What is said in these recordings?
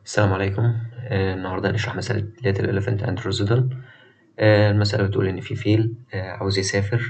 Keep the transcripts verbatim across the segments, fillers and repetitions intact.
السلام عليكم. آه، النهاردة هنشرح مسألة Little Elephant and Rosetta. آه، المسألة بتقول إن في فيل آه، عاوز يسافر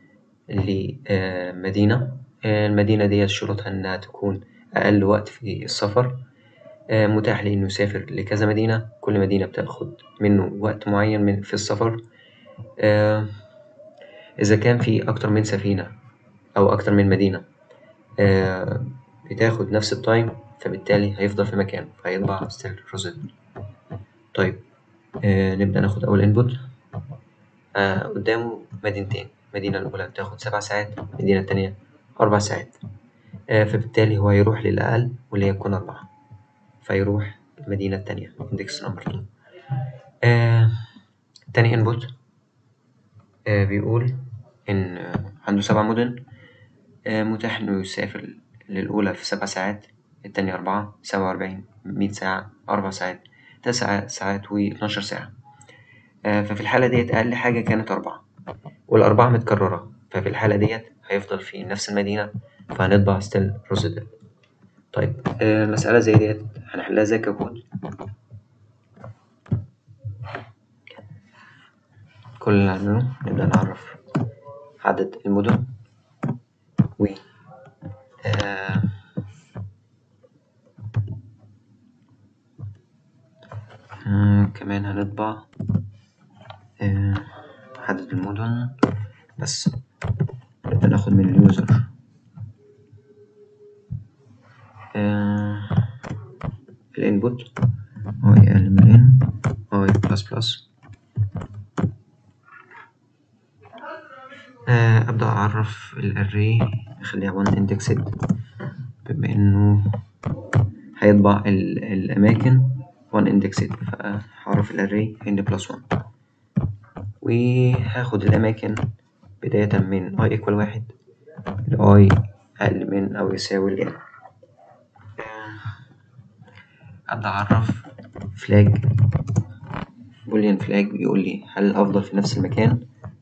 لمدينة. آه، المدينة ديت شروطها إنها تكون أقل وقت في السفر. آه، متاح ليه إنه يسافر لكذا مدينة، كل مدينة بتاخد منه وقت معين من في السفر. آه، إذا كان في أكتر من سفينة أو أكتر من مدينة آه، بتاخد نفس التايم، فبالتالي هيفضل في مكانه فهيطبع ستيل روزيتا. طيب آه نبدأ ناخد أول إنبوت. آه قدامه مدينتين، المدينة الأولى بتاخد سبع ساعات، المدينة التانية أربع ساعات. آه فبالتالي هو هيروح للأقل واللي هي تكون أربعة، فيروح المدينة التانية إندكس نمبر تو. آه تاني إنبوت آه بيقول إن آه عنده سبع مدن. آه متاح إنه يسافر للأولى في سبع ساعات، التانية أربعة، سبعة وأربعين، مية ساعة، أربع ساعات، تسع ساعات واتناشر ساعة. آه ففي الحالة ديت أقل حاجة كانت أربعة، والأربعة متكررة، ففي الحالة ديت هيفضل في نفس المدينة، فهنطبع ستيل روزيتا. طيب آه مسألة زي ديت هنحلها ازاي ككود؟ كل اللي هنعمله نبدأ نعرف عدد المدن و آه كمان هنطبع آه عدد المدن بس. نبدأ ناخد من اليوزر آه الانبوت اي اقل من ان اي بلس بلس. آه أبدأ أعرف الأري، أخليها وان indexed بما إنه هيطبع الأماكن one indexed، فهعرف الأري n بلس one، وهاخد الأماكن بداية من i equal واحد ل i أقل من أو يساوي ل n. أبدأ أعرف flag boolean flag بيقول لي هل الأفضل في نفس المكان.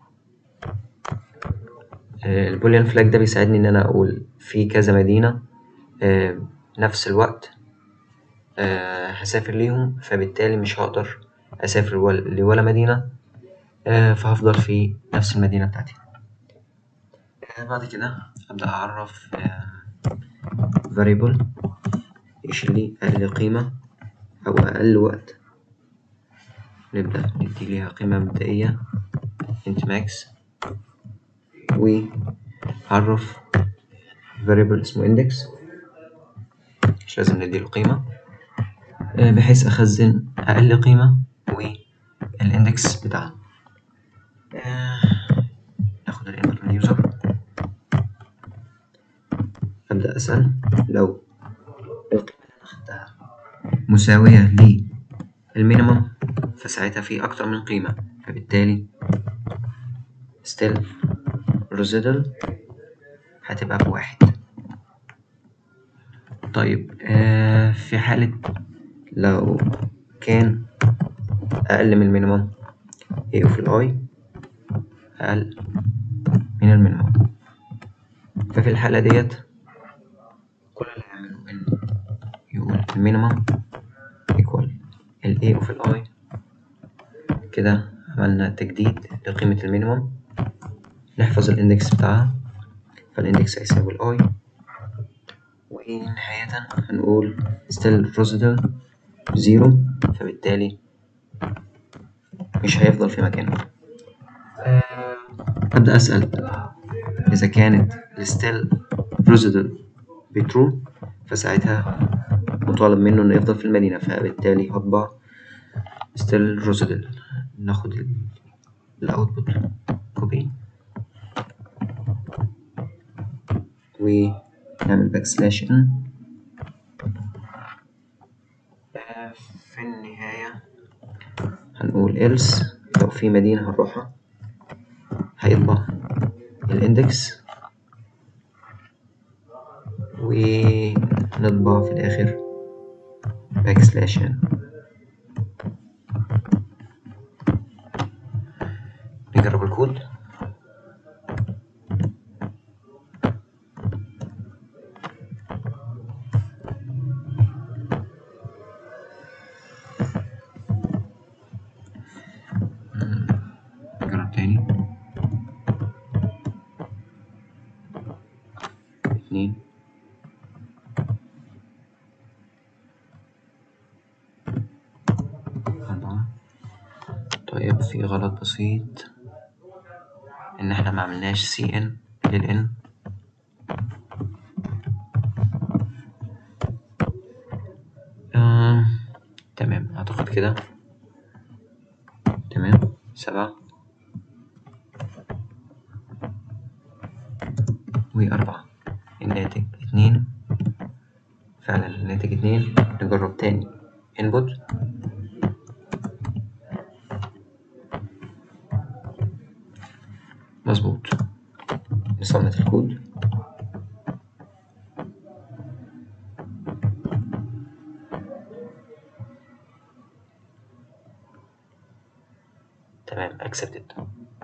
البوليان فلاج ده بيساعدني إن أنا أقول في كذا مدينة نفس الوقت هسافر ليهم، فبالتالي مش هقدر أسافر لولا مدينة، فهفضل في نفس المدينة بتاعتي. بعد كده أبدأ أعرف variable يشيل لي أقل قيمة أو أقل وقت. نبدأ ندي ليها قيمة مبدئية int max، وأعرف variable اسمه index مش لازم نديله قيمة، بحيث أخزن أقل قيمة والإندكس بتاعها. ناخد الانبوت من اليوزر، أبدأ أسأل لو القيمة اللي أنا أخدتها مساوية للمينيمم، فساعتها في أكتر من قيمة، فبالتالي still residual هتبقى بواحد. طيب آه في حالة لو كان أقل من المينيمم A of الI أقل من المينيمم، ففي الحالة ديت كل اللي هيعمله إن يقول المينيمم equal ال A of الI. كده عملنا تجديد لقيمة المينيمم. نحفظ الاندكس بتاعها، فالاندكس هيساوي الاي، ونهاية هنقول still residual زيرو، فبالتالي مش هيفضل في مكانه. أبدأ أسأل إذا كانت still residual بترو، فساعتها مطالب منه إنه يفضل في المدينة، فبالتالي هطبع still residual. ناخد الأوتبوت كوبي ونعمل باك سلاش ان. في النهاية هنقول else لو في مدينة هنروحها هيطبع الاندكس، ونطبع في الآخر باك سلاش ان. نجرب الكود. طيب في غلط بسيط إن إحنا معملناش سي إن للإن. آه، تمام أعتقد كده تمام. سبعة وأربعة، الناتج اتنين. فعلا الناتج اتنين. نجرب تاني input. مظبوط. نصمت الكود. تمام accepted.